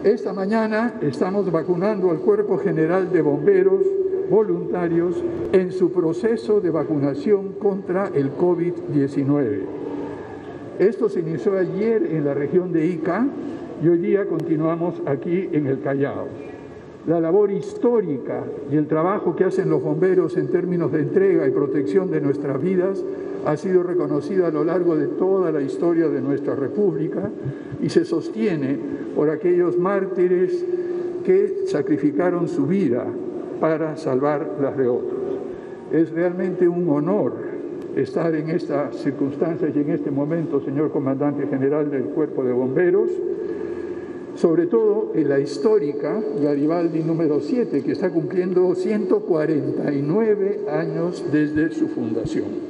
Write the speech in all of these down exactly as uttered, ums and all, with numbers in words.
Esta mañana estamos vacunando al Cuerpo General de Bomberos voluntarios en su proceso de vacunación contra el COVID diecinueve. Esto se inició ayer en la región de Ica y hoy día continuamos aquí en el Callao. La labor histórica y el trabajo que hacen los bomberos en términos de entrega y protección de nuestras vidas ha sido reconocida a lo largo de toda la historia de nuestra República y se sostiene por aquellos mártires que sacrificaron su vida para salvar las de otros. Es realmente un honor estar en estas circunstancias y en este momento, señor Comandante General del Cuerpo de Bomberos, sobre todo en la histórica Garibaldi número siete, que está cumpliendo ciento cuarenta y nueve años desde su fundación.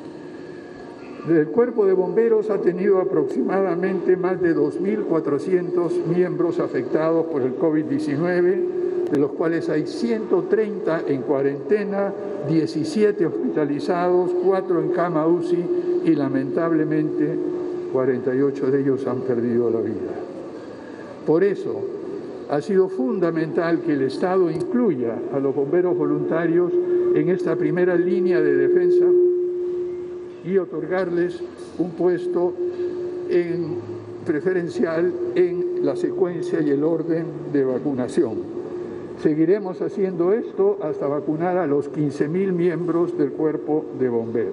El Cuerpo de Bomberos ha tenido aproximadamente más de dos mil cuatrocientos miembros afectados por el COVID diecinueve, de los cuales hay ciento treinta en cuarentena, diecisiete hospitalizados, cuatro en cama U C I y lamentablemente cuarenta y ocho de ellos han perdido la vida. Por eso ha sido fundamental que el Estado incluya a los bomberos voluntarios en esta primera línea de defensa y otorgarles un puesto en, preferencial en la secuencia y el orden de vacunación. Seguiremos haciendo esto hasta vacunar a los quince mil miembros del Cuerpo de Bomberos.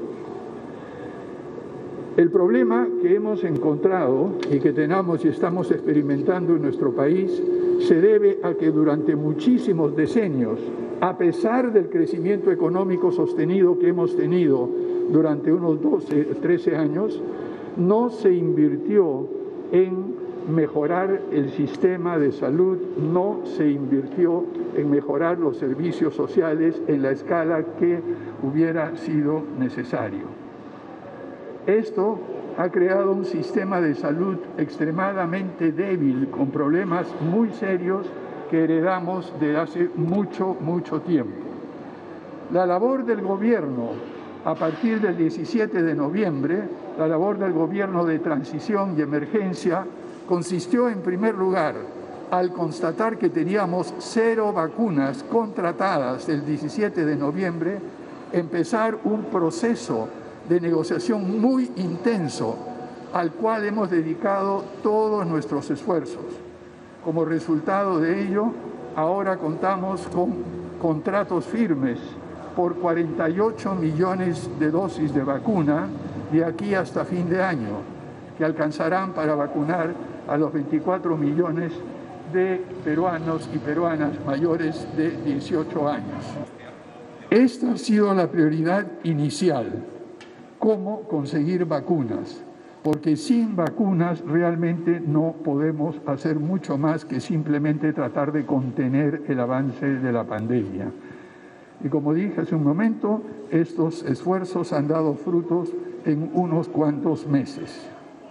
El problema que hemos encontrado y que tenemos y estamos experimentando en nuestro país se debe a que durante muchísimos decenios, a pesar del crecimiento económico sostenido que hemos tenido durante unos doce, trece años, no se invirtió en mejorar el sistema de salud, no se invirtió en mejorar los servicios sociales en la escala que hubiera sido necesario. Esto ha creado un sistema de salud extremadamente débil, con problemas muy serios que heredamos de hace mucho, mucho tiempo. La labor del gobierno, a partir del diecisiete de noviembre, la labor del gobierno de transición y emergencia, consistió en primer lugar, al constatar que teníamos cero vacunas contratadas el diecisiete de noviembre, empezar un proceso de negociación muy intenso al cual hemos dedicado todos nuestros esfuerzos. Como resultado de ello, ahora contamos con contratos firmes por cuarenta y ocho millones de dosis de vacuna de aquí hasta fin de año, que alcanzarán para vacunar a los veinticuatro millones de peruanos y peruanas mayores de dieciocho años. Esta ha sido la prioridad inicial. ¿Cómo conseguir vacunas? Porque sin vacunas realmente no podemos hacer mucho más que simplemente tratar de contener el avance de la pandemia. Y como dije hace un momento, estos esfuerzos han dado frutos en unos cuantos meses.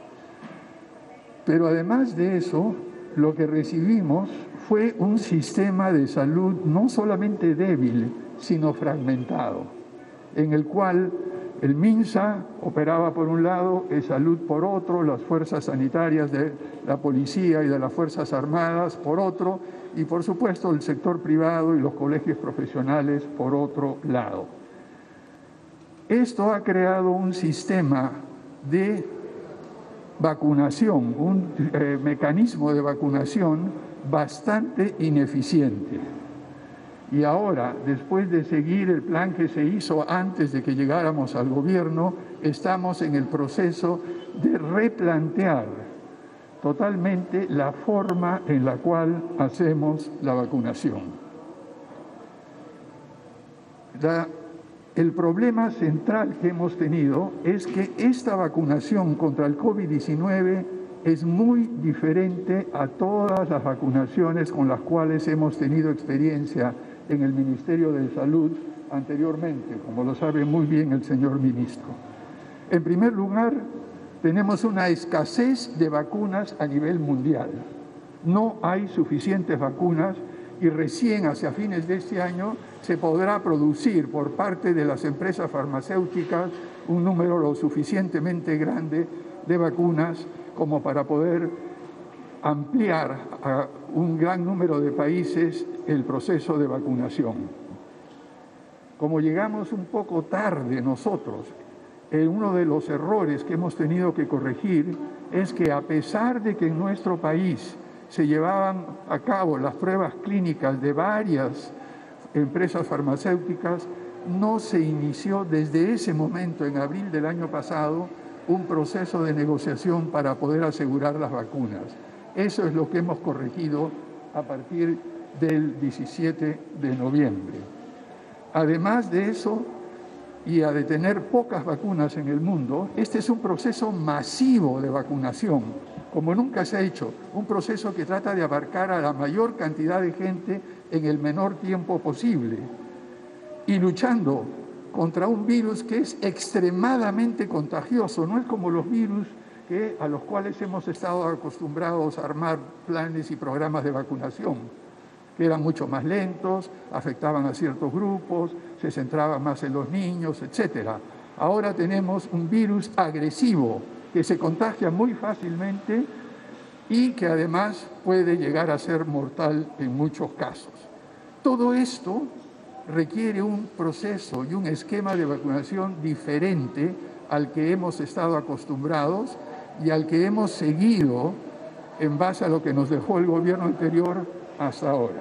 Pero además de eso, lo que recibimos fue un sistema de salud no solamente débil, sino fragmentado, en el cual el MINSA operaba por un lado, el Salud por otro, las fuerzas sanitarias de la policía y de las Fuerzas Armadas por otro, y por supuesto el sector privado y los colegios profesionales por otro lado. Esto ha creado un sistema de vacunación, un eh, mecanismo de vacunación bastante ineficiente. Y ahora, después de seguir el plan que se hizo antes de que llegáramos al gobierno, estamos en el proceso de replantear totalmente la forma en la cual hacemos la vacunación. La, el problema central que hemos tenido es que esta vacunación contra el COVID diecinueve es muy diferente a todas las vacunaciones con las cuales hemos tenido experiencia en el Ministerio de Salud anteriormente, como lo sabe muy bien el señor ministro. En primer lugar, tenemos una escasez de vacunas a nivel mundial. No hay suficientes vacunas y recién hacia fines de este año se podrá producir por parte de las empresas farmacéuticas un número lo suficientemente grande de vacunas como para poder ampliar a un gran número de países el proceso de vacunación. Como llegamos un poco tarde nosotros, eh, uno de los errores que hemos tenido que corregir es que a pesar de que en nuestro país se llevaban a cabo las pruebas clínicas de varias empresas farmacéuticas, no se inició desde ese momento, en abril del año pasado, un proceso de negociación para poder asegurar las vacunas. Eso es lo que hemos corregido a partir del diecisiete de noviembre. Además de eso, y a de tener pocas vacunas en el mundo, este es un proceso masivo de vacunación, como nunca se ha hecho, un proceso que trata de abarcar a la mayor cantidad de gente en el menor tiempo posible, y luchando contra un virus que es extremadamente contagioso. No es como los virus que, a los cuales hemos estado acostumbrados a armar planes y programas de vacunación, que eran mucho más lentos, afectaban a ciertos grupos, se centraban más en los niños, etcétera. Ahora tenemos un virus agresivo que se contagia muy fácilmente y que además puede llegar a ser mortal en muchos casos. Todo esto requiere un proceso y un esquema de vacunación diferente al que hemos estado acostumbrados y al que hemos seguido en base a lo que nos dejó el gobierno anterior hasta ahora.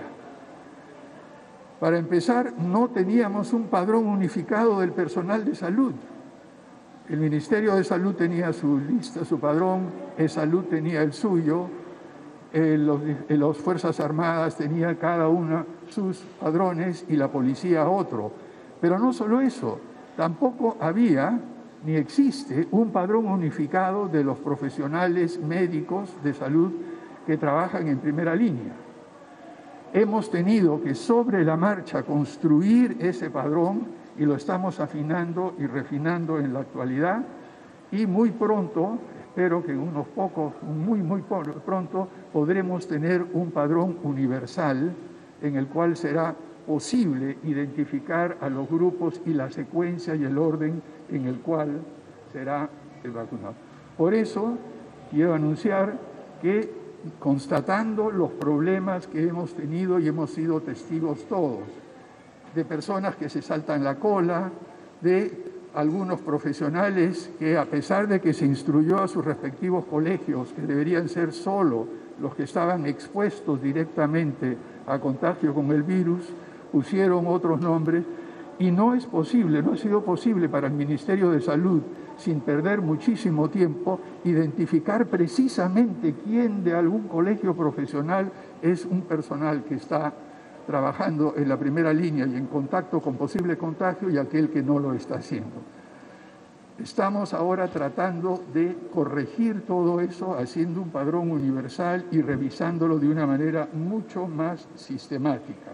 Para empezar, no teníamos un padrón unificado del personal de salud. El Ministerio de Salud tenía su lista, su padrón, E-Salud tenía el suyo, eh, los, eh, las Fuerzas Armadas tenían cada una sus padrones y la policía otro. Pero no solo eso, tampoco había ni existe un padrón unificado de los profesionales médicos de salud que trabajan en primera línea. Hemos tenido que sobre la marcha construir ese padrón y lo estamos afinando y refinando en la actualidad y muy pronto, espero que en unos pocos, muy muy pronto, podremos tener un padrón universal en el cual será posible identificar a los grupos y la secuencia y el orden en el cual será el vacunado. Por eso quiero anunciar que, constatando los problemas que hemos tenido y hemos sido testigos todos, de personas que se saltan la cola, de algunos profesionales que, a pesar de que se instruyó a sus respectivos colegios, que deberían ser solo los que estaban expuestos directamente a contagio con el virus, pusieron otros nombres, y no es posible, no ha sido posible para el Ministerio de Salud, sin perder muchísimo tiempo, identificar precisamente quién de algún colegio profesional es un personal que está trabajando en la primera línea y en contacto con posible contagio y aquel que no lo está haciendo. Estamos ahora tratando de corregir todo eso, haciendo un padrón universal y revisándolo de una manera mucho más sistemática.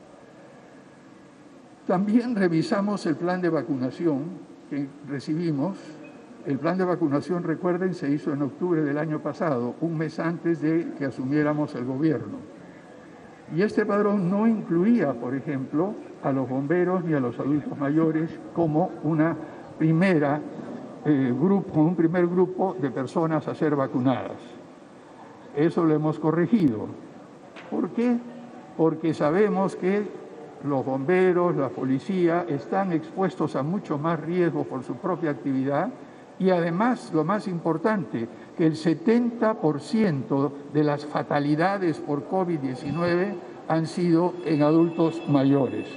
También revisamos el plan de vacunación que recibimos. El plan de vacunación, recuerden, se hizo en octubre del año pasado, un mes antes de que asumiéramos el gobierno. Y este padrón no incluía, por ejemplo, a los bomberos ni a los adultos mayores como una primera, eh, grupo, un primer grupo de personas a ser vacunadas. Eso lo hemos corregido. ¿Por qué? Porque sabemos que los bomberos, la policía, están expuestos a mucho más riesgo por su propia actividad y además, lo más importante, que el setenta por ciento de las fatalidades por COVID diecinueve han sido en adultos mayores.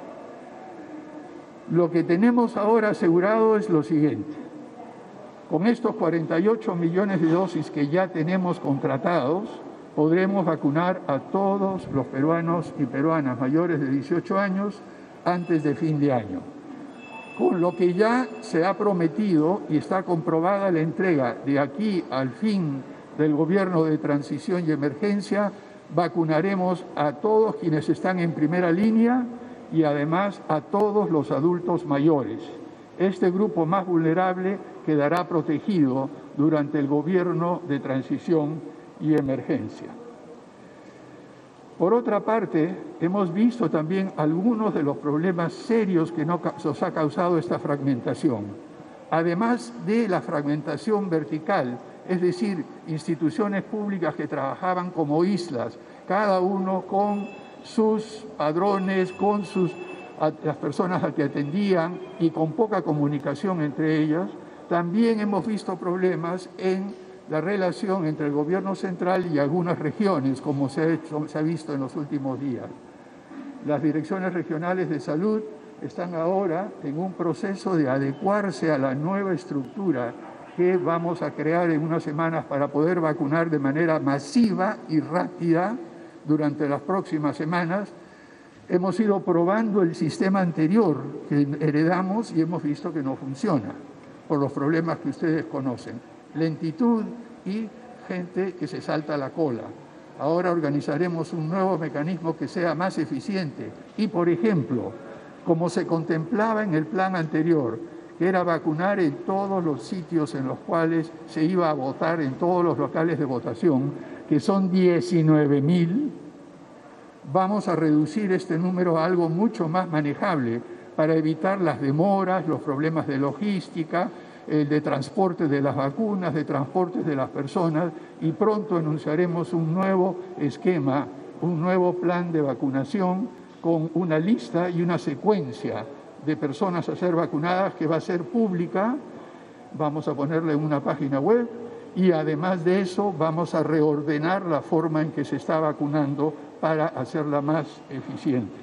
Lo que tenemos ahora asegurado es lo siguiente. Con estos cuarenta y ocho millones de dosis que ya tenemos contratados, podremos vacunar a todos los peruanos y peruanas mayores de dieciocho años antes de fin de año. Con lo que ya se ha prometido y está comprobada la entrega de aquí al fin del gobierno de transición y emergencia, vacunaremos a todos quienes están en primera línea y además a todos los adultos mayores. Este grupo más vulnerable quedará protegido durante el gobierno de transición y emergencia. Por otra parte, hemos visto también algunos de los problemas serios que nos ha causado esta fragmentación. Además de la fragmentación vertical es decir, instituciones públicas que trabajaban como islas, cada uno con sus padrones, con sus, a, las personas a que atendían y con poca comunicación entre ellas. También hemos visto problemas en la relación entre el gobierno central y algunas regiones, como se ha, hecho, se ha visto en los últimos días. Las direcciones regionales de salud están ahora en un proceso de adecuarse a la nueva estructura que vamos a crear en unas semanas para poder vacunar de manera masiva y rápida durante las próximas semanas. Hemos ido probando el sistema anterior que heredamos y hemos visto que no funciona por los problemas que ustedes conocen. Lentitud y gente que se salta la cola. Ahora organizaremos un nuevo mecanismo que sea más eficiente y, por ejemplo, como se contemplaba en el plan anterior, que era vacunar en todos los sitios en los cuales se iba a votar, en todos los locales de votación, que son diecinueve mil, vamos a reducir este número a algo mucho más manejable para evitar las demoras, los problemas de logística, el de transporte de las vacunas, de transporte de las personas, y pronto anunciaremos un nuevo esquema, un nuevo plan de vacunación con una lista y una secuencia de personas a ser vacunadas que va a ser pública. Vamos a ponerle una página web y además de eso vamos a reordenar la forma en que se está vacunando para hacerla más eficiente.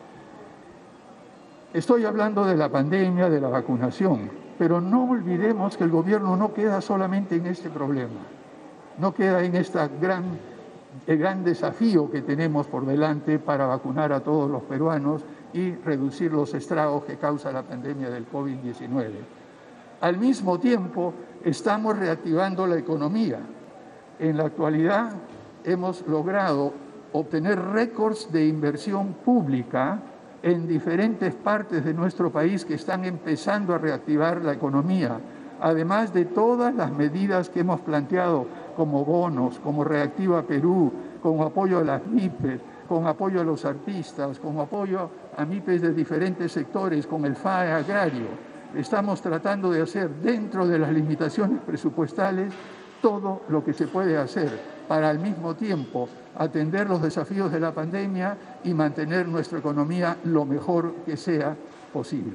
Estoy hablando de la pandemia, de la vacunación, pero no olvidemos que el gobierno no queda solamente en este problema, no queda en este gran, el gran desafío que tenemos por delante para vacunar a todos los peruanos y reducir los estragos que causa la pandemia del COVID diecinueve. Al mismo tiempo, estamos reactivando la economía. En la actualidad hemos logrado obtener récords de inversión pública en diferentes partes de nuestro país que están empezando a reactivar la economía, además de todas las medidas que hemos planteado como bonos, como Reactiva Perú, como apoyo a las MIPES, con apoyo a los artistas, con apoyo a MIPES de diferentes sectores, con el F A E agrario. Estamos tratando de hacer dentro de las limitaciones presupuestales todo lo que se puede hacer para al mismo tiempo atender los desafíos de la pandemia y mantener nuestra economía lo mejor que sea posible.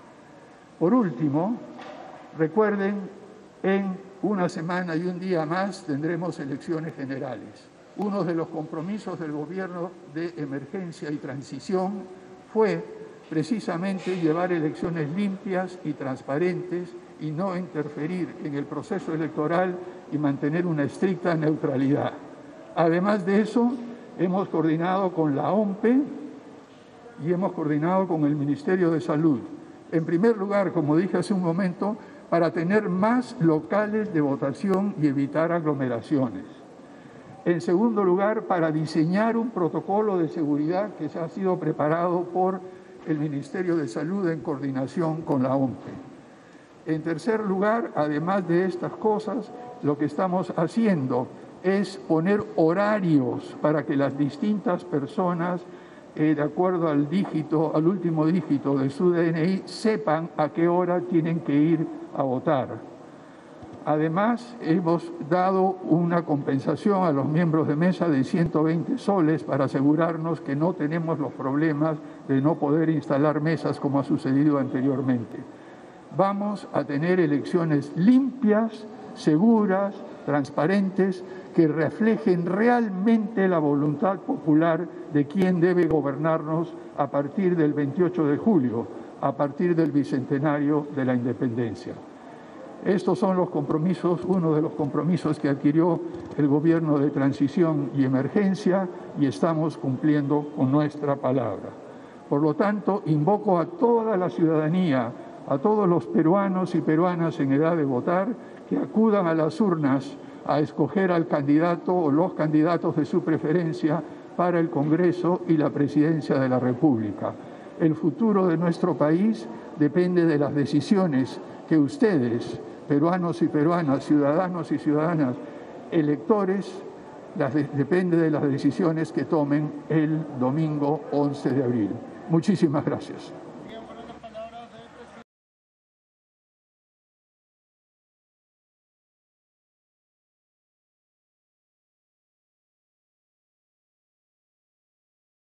Por último, recuerden, en una semana y un día más tendremos elecciones generales. Uno de los compromisos del gobierno de emergencia y transición fue precisamente llevar elecciones limpias y transparentes y no interferir en el proceso electoral y mantener una estricta neutralidad. Además de eso, hemos coordinado con la O M P E y hemos coordinado con el Ministerio de Salud. En primer lugar, como dije hace un momento, para tener más locales de votación y evitar aglomeraciones. En segundo lugar, para diseñar un protocolo de seguridad que ha sido preparado por el Ministerio de Salud en coordinación con la O M P E. En tercer lugar, además de estas cosas, lo que estamos haciendo es poner horarios para que las distintas personas, eh, de acuerdo al dígito, al último dígito de su D N I, sepan a qué hora tienen que ir a votar. Además, hemos dado una compensación a los miembros de mesa de ciento veinte soles para asegurarnos que no tenemos los problemas de no poder instalar mesas como ha sucedido anteriormente. Vamos a tener elecciones limpias, seguras, transparentes, que reflejen realmente la voluntad popular de quién debe gobernarnos a partir del veintiocho de julio, a partir del bicentenario de la independencia. Estos son los compromisos, uno de los compromisos que adquirió el gobierno de transición y emergencia y estamos cumpliendo con nuestra palabra. Por lo tanto, invoco a toda la ciudadanía, a todos los peruanos y peruanas en edad de votar, que acudan a las urnas a escoger al candidato o los candidatos de su preferencia para el Congreso y la Presidencia de la República. El futuro de nuestro país depende de las decisiones que ustedes, peruanos y peruanas, ciudadanos y ciudadanas, electores, las de, depende de las decisiones que tomen el domingo once de abril. Muchísimas gracias.